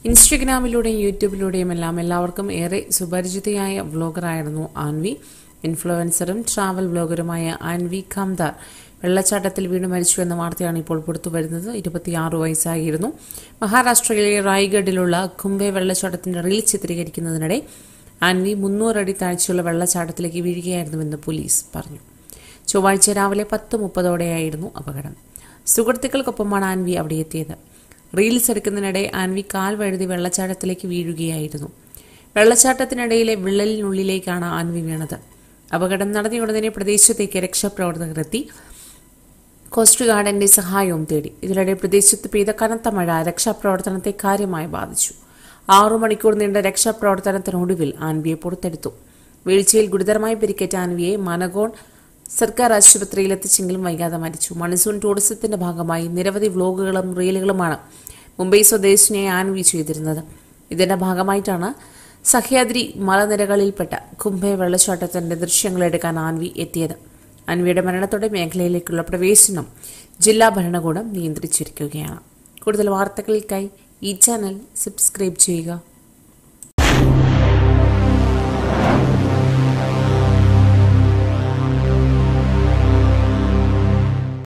ഇൻസ്റ്റഗ്രാമിലൂടെയും യൂട്യൂബിലൂടെയും എല്ലാവർക്കും ഏറെ സുപരിചിതയായ വ്ലോഗറായിരുന്നു ആൻവി. ഇൻഫ്ലുവൻസറും ട്രാവൽ വ്ലോഗറുമായ ആൻവി ഖംദാർ വെള്ളച്ചാട്ടത്തിൽ വീണു മരിച്ചു എന്ന വാർത്തയാണ് ഇപ്പോൾ പുറത്തുവരുന്നത്. 26 വയസ്സായിരുന്നു. മഹാരാഷ്ട്രയിലെ റായ്ഗഡിലുള്ള കുംഭെ വെള്ളച്ചാട്ടത്തിന്റെ റീൽ ചിത്രീകരിക്കുന്നതിനിടെ ആൻവി 300 അടി താഴ്ചയുള്ള വെള്ളച്ചാട്ടത്തിലേക്ക് വീഴുകയായിരുന്നുവെന്ന് പോലീസ് പറഞ്ഞു. ചൊവ്വാഴ്ച രാവിലെ 10:30ഓടെയായിരുന്നു അപകടം. സുഹൃത്തുക്കൾക്കൊപ്പമാണ് ആൻവി അവിടെ എത്തിയത്. റീൽസ് എടുക്കുന്നതിനിടെ ആൻവി കാൽ വഴുതി വെള്ളച്ചാട്ടത്തിലേക്ക് വീഴുകയായിരുന്നു. വെള്ളച്ചാട്ടത്തിനിടയിലെ വിള്ളലിനുള്ളിലേക്കാണ് ആൻവി വീണത്. അപകടം നടന്നയുടനെ പ്രദേശത്തേക്ക് രക്ഷാപ്രവർത്തകർ എത്തി കോസ്റ്റ് ഗാർഡിന്റെ സഹായവും തേടി. ഇതിനിടെ പ്രദേശത്ത് പെയ്ത കനത്ത മഴ രക്ഷാപ്രവർത്തനത്തെ കാര്യമായി ബാധിച്ചു. 6 മണിക്കൂർ നീണ്ട രക്ഷാപ്രവർത്തനത്തിനൊടുവിൽ ആൻവിയെ പുറത്തെടുത്തു. വീഴ്ചയിൽ ഗുരുതരമായി പരിക്കേറ്റ ആൻവിയെ മനഗോൺ സർക്കാർ ആശുപത്രിയിൽ എത്തിച്ചെങ്കിലും വൈകാതെ മരിച്ചു. മൺസൂൺ ടൂറിസത്തിന്റെ ഭാഗമായി നിരവധി വ്ലോഗുകളും റീലുകളുമാണ് മുംബൈ സ്വദേശിനിയായ ആൻവി ചെയ്തിരുന്നത്. ഇതിന്റെ ഭാഗമായിട്ടാണ് സഹ്യാദ്രി മലനിരകളിൽപ്പെട്ട കുംഭെ വെള്ളച്ചാട്ടത്തിന്റെ ദൃശ്യങ്ങളെടുക്കാൻ ആൻവി എത്തിയത്. ആൻവിയുടെ മരണത്തോടെ മേഖലയിലേക്കുള്ള പ്രവേശനം ജില്ലാ ഭരണകൂടം നിയന്ത്രിച്ചിരിക്കുകയാണ്. കൂടുതൽ വാർത്തകൾക്കായി ഈ ചാനൽ സബ്സ്ക്രൈബ് ചെയ്യുക.